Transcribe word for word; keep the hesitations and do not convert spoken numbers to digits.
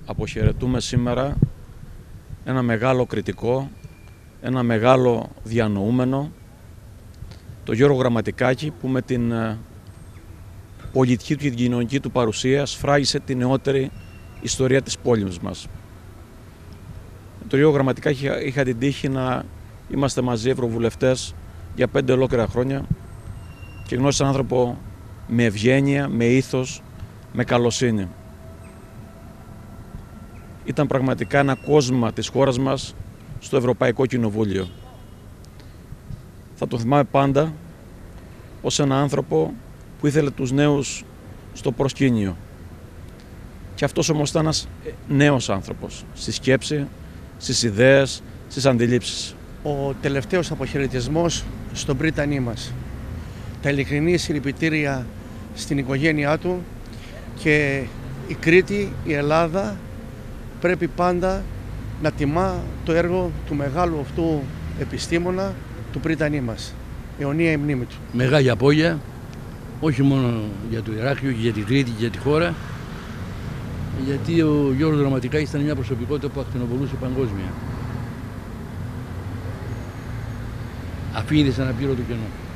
αποχαιρετούμε σήμερα ένα μεγάλο κριτικό, ένα μεγάλο διανοούμενο, το Γιώργο Γραμματικάκη, που με την πολιτική του και την κοινωνική του παρουσία σφράγισε τη νεότερη ιστορία της πόλης μας. Με τον Γιώργο Γραμματικάκη είχα την τύχη να είμαστε μαζί ευρωβουλευτές για πέντε ολόκληρα χρόνια και γνώρισα έναν άνθρωπο με ευγένεια, με ήθος, με καλοσύνη. Ήταν πραγματικά ένα κόσμημα της χώρας μας στο Ευρωπαϊκό Κοινοβούλιο. Θα τον θυμάμαι πάντα ως ένα άνθρωπο που ήθελε τους νέους στο προσκήνιο. Και αυτός όμως ήταν ένας νέος άνθρωπος, στη σκέψη, στις ιδέες, στις αντιλήψεις. Ο τελευταίος αποχαιρετισμός στον πρίτανή μας. Τα ειλικρινή συλληπιτήρια στην οικογένειά του, και η Κρήτη, η Ελλάδα πρέπει πάντα να τιμά το έργο του μεγάλου αυτού επιστήμονα, του πρίτανή μας. Αιωνία η μνήμη του. Μεγάλη απώλεια, όχι μόνο για το Ηράκλειο και για την Κρήτη και για τη χώρα, γιατί ο Γιώργος Γραμματικάκης ήταν μια προσωπικότητα που ακτινοβολούσε παγκόσμια. Αφήνει σαν αναπλήρωτο κενό.